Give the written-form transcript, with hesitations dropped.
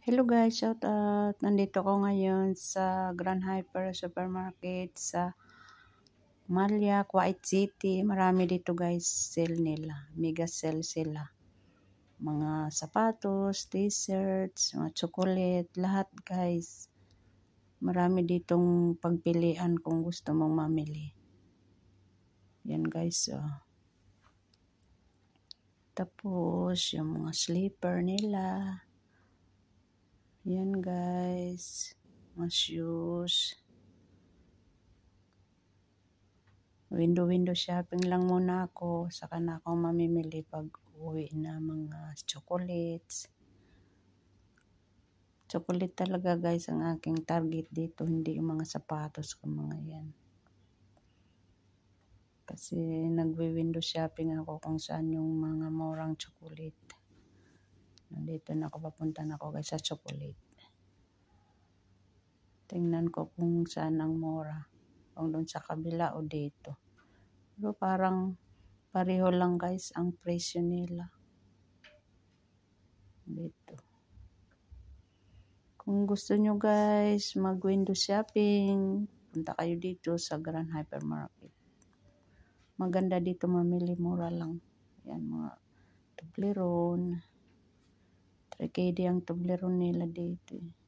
Hello guys, shout out. Nandito ko ngayon sa Grand Hyper Supermarket sa Malia, Kuwait City. Marami dito guys, sale nila. Mega sale sila. Mga sapatos, t-shirts, mga chocolate, lahat guys. Marami ditong pagpilian kung gusto mong mamili. Yan guys, oh. Tapos, yung mga slipper nila. Yan guys, mga shoes. Window shopping lang muna ako. Saka na ako mamimili pag uwi na mga chocolates. Chocolate talaga guys ang aking target dito. Hindi yung mga sapatos ko mga yan. Kasi nagwi-window shopping ako kung saan yung mga murang chocolate. Nandito na ako, papunta na ako guys sa chocolate. Tingnan ko kung saan ang mura. Kung doon sa kabila o dito. Pero parang pareho lang guys ang presyo nila. Dito. Kung gusto nyo guys mag-window shopping, punta kayo dito sa Grand Hypermarket. Maganda dito mamili, mura lang. Yan mga Toblerone. 3KD ang Toblerone nila dito.